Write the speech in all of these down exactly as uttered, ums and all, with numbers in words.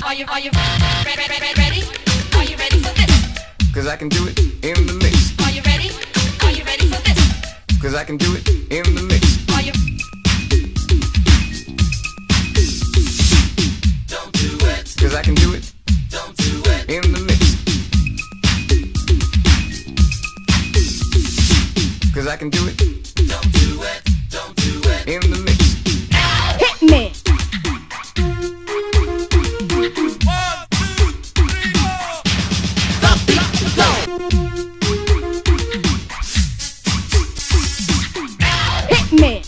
Are you, are you ready, ready, ready? Are you ready for this? Cause I can do it in the mix. Are you ready? Are you ready for this? Cause I can do it in the mix. Are you? Don't do it. Cause I can do it. Don't do it in the mix. Cause I can do it. Don't do it. Don't do it in the mix. Hit me. Me.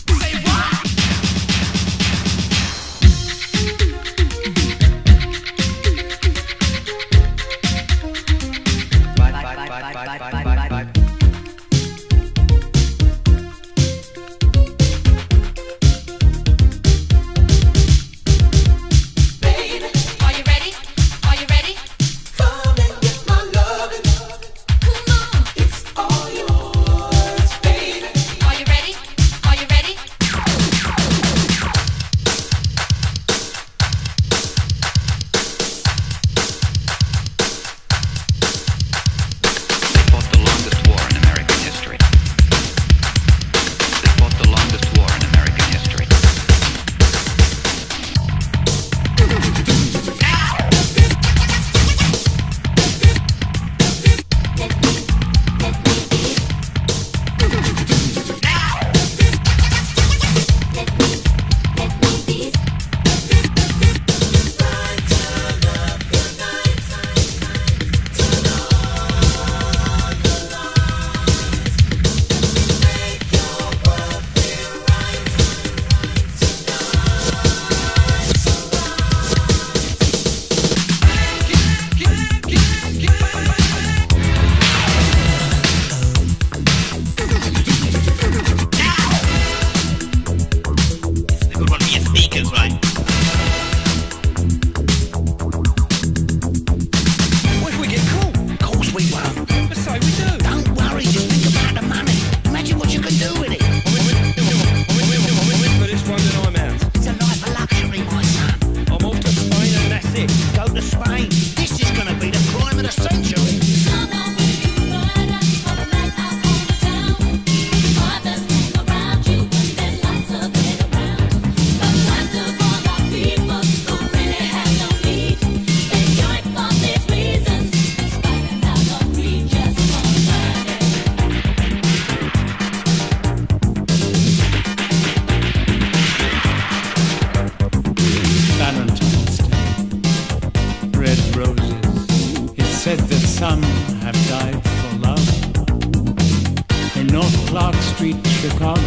Said that some have died for love. In North Clark Street, Chicago,